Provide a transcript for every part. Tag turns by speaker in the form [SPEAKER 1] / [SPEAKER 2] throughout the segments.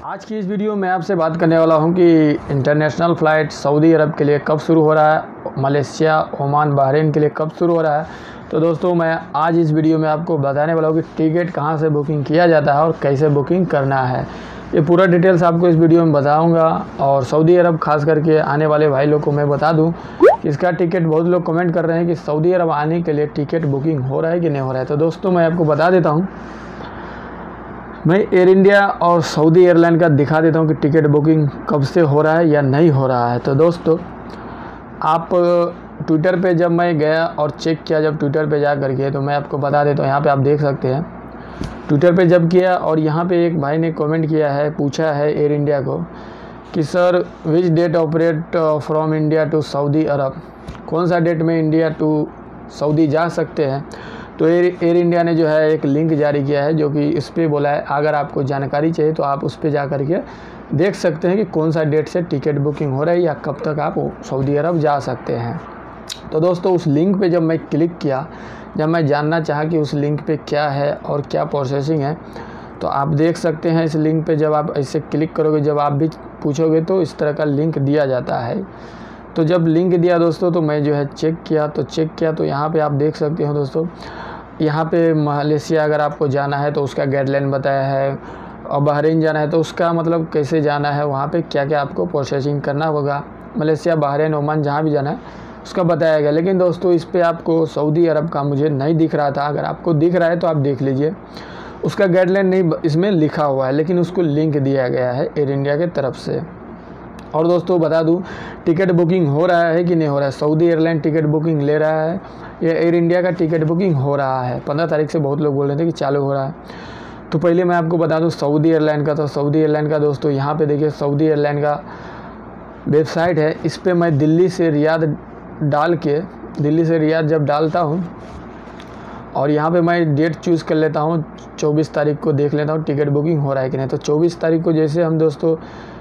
[SPEAKER 1] आज की इस वीडियो में आपसे बात करने वाला हूं कि इंटरनेशनल फ़्लाइट सऊदी अरब के लिए कब शुरू हो रहा है, मलेशिया, ओमान, बहरीन के लिए कब शुरू हो रहा है। तो दोस्तों मैं आज इस वीडियो में आपको बताने वाला हूं कि टिकट कहां से बुकिंग किया जाता है और कैसे बुकिंग करना है। ये पूरा डिटेल्स आपको इस वीडियो में बताऊंगा। और सऊदी अरब खास करके आने वाले भाई लोग को मैं बता दूं कि इसका टिकट, बहुत लोग कमेंट कर रहे हैं कि सऊदी अरब आने के लिए टिकट बुकिंग हो रहा है कि नहीं हो रहा है। तो दोस्तों मैं आपको बता देता हूँ, मैं एयर इंडिया और सऊदी एयरलाइन का दिखा देता हूं कि टिकट बुकिंग कब से हो रहा है या नहीं हो रहा है। तो दोस्तों आप ट्विटर पे जब मैं गया और चेक किया, जब ट्विटर पे जा करके, तो मैं आपको बता देता हूं, यहाँ पे आप देख सकते हैं ट्विटर पे जब किया और यहाँ पे एक भाई ने कमेंट किया है, पूछा है एयर इंडिया को कि sir which date operate from India to Saudi Arab, कौन सा डेट में इंडिया टू सऊदी जा सकते हैं। तो एयर इंडिया ने जो है एक लिंक जारी किया है, जो कि इस पर बोला है अगर आपको जानकारी चाहिए तो आप उस पर जा कर के देख सकते हैं कि कौन सा डेट से टिकट बुकिंग हो रही है या कब तक आप सऊदी अरब जा सकते हैं। तो दोस्तों उस लिंक पे जब मैं क्लिक किया, जब मैं जानना चाहा कि उस लिंक पे क्या है और क्या प्रोसेसिंग है, तो आप देख सकते हैं इस लिंक पे जब आप ऐसे क्लिक करोगे, जब आप भी पूछोगे तो इस तरह का लिंक दिया जाता है। तो जब लिंक दिया दोस्तों, तो मैं जो है चेक किया तो यहाँ पे आप देख सकते हो दोस्तों, यहाँ पे मलेशिया अगर आपको जाना है तो उसका गाइडलाइन बताया है, और बहरीन जाना है तो उसका मतलब कैसे जाना है, वहाँ पे क्या क्या आपको प्रोसेसिंग करना होगा। मलेशिया, बहरीन, ओमान जहाँ भी जाना है उसका बताया गया। लेकिन दोस्तों इस पर आपको सऊदी अरब का मुझे नहीं दिख रहा था। अगर आपको दिख रहा है तो आप देख लीजिए, उसका गाइडलाइन नहीं इसमें लिखा हुआ है, लेकिन उसको लिंक दिया गया है एयर इंडिया के तरफ से। और दोस्तों बता दूं, टिकट बुकिंग हो रहा है कि नहीं हो रहा है। सऊदी एयरलाइन टिकट बुकिंग ले रहा है या एयर इंडिया का टिकट बुकिंग हो रहा है। 15 तारीख से बहुत लोग बोल रहे थे कि चालू हो रहा है। तो पहले मैं आपको बता दूं सऊदी एयरलाइन का। तो सऊदी एयरलाइन का दोस्तों यहाँ पे देखिए, सऊदी एयरलाइन का वेबसाइट है। इस पर मैं दिल्ली से रियाद डाल के, दिल्ली से रियाद जब डालता हूँ और यहाँ पे मैं डेट चूज़ कर लेता हूँ, 24 तारीख को देख लेता हूँ टिकट बुकिंग हो रहा है कि नहीं। तो 24 तारीख को जैसे हम दोस्तों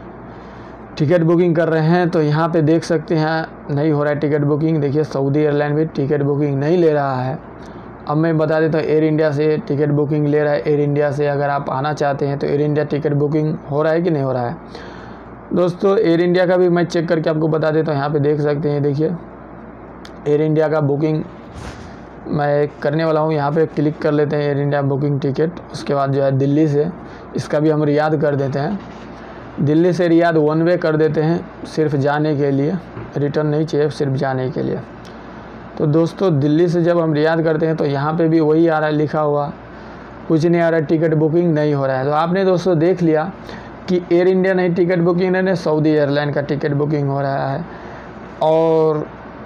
[SPEAKER 1] टिकट बुकिंग कर रहे हैं, तो यहाँ पे देख सकते हैं नहीं हो रहा है टिकट बुकिंग। देखिए सऊदी एयरलाइन भी टिकट बुकिंग नहीं ले रहा है। अब मैं बता देता हूँ, एयर इंडिया से टिकट बुकिंग ले रहा है। एयर इंडिया से अगर आप आना चाहते हैं तो एयर इंडिया टिकट बुकिंग हो रहा है कि नहीं हो रहा है। दोस्तों एयर इंडिया का भी मैं चेक करके आपको बता देता हूँ। यहाँ पर देख सकते हैं, देखिए एयर इंडिया का बुकिंग मैं करने वाला हूँ। यहाँ पर क्लिक कर लेते हैं एयर इंडिया बुकिंग टिकट। उसके बाद जो है दिल्ली से, इसका भी हम रियाद कर देते हैं। दिल्ली से रियाद वन वे कर देते हैं, सिर्फ जाने के लिए, रिटर्न नहीं चाहिए, सिर्फ जाने के लिए। तो दोस्तों दिल्ली से जब हम रियाद करते हैं तो यहाँ पे भी वही आ रहा है लिखा हुआ, कुछ नहीं आ रहा है, टिकट बुकिंग नहीं हो रहा है। तो आपने दोस्तों देख लिया कि एयर इंडिया नहीं टिकट बुकिंग नहीं, सऊदी एयरलाइन का टिकट बुकिंग हो रहा है। और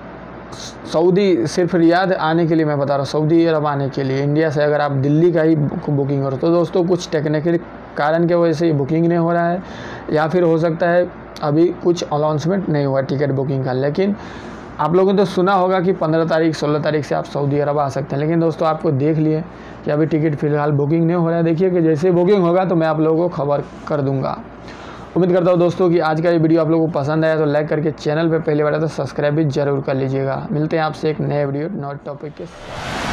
[SPEAKER 1] सऊदी सिर्फ रियाद आने के लिए मैं बता रहा हूँ, सऊदी अरब आने के लिए इंडिया से अगर आप दिल्ली का ही बुकिंग हो रहा, तो दोस्तों कुछ टेक्निकल कारण की वजह से ये बुकिंग नहीं हो रहा है, या फिर हो सकता है अभी कुछ अनाउंसमेंट नहीं हुआ टिकट बुकिंग का। लेकिन आप लोगों ने तो सुना होगा कि 15 तारीख 16 तारीख से आप सऊदी अरब आ सकते हैं। लेकिन दोस्तों आपको देख लिए कि अभी टिकट फ़िलहाल बुकिंग नहीं हो रहा है। देखिए कि जैसे बुकिंग होगा तो मैं आप लोगों को खबर कर दूँगा। उम्मीद करता हूँ दोस्तों कि आज का ये वीडियो आप लोगों को पसंद आया, तो लाइक करके चैनल पे पहले बार तो सब्सक्राइब भी जरूर कर लीजिएगा। मिलते हैं आपसे एक नए वीडियो नए टॉपिक के।